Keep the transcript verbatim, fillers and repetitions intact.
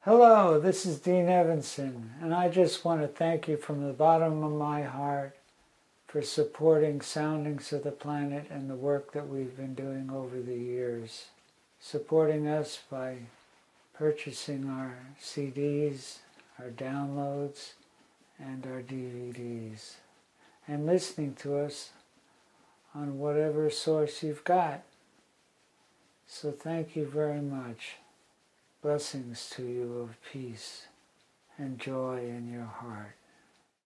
Hello, this is Dean Evenson, and I just want to thank you from the bottom of my heart for supporting Soundings of the Planet and the work that we've been doing over the years. Supporting us by purchasing our C Ds, our downloads, and our D V Ds, and listening to us on whatever source you've got. So thank you very much. Blessings to you of peace and joy in your heart.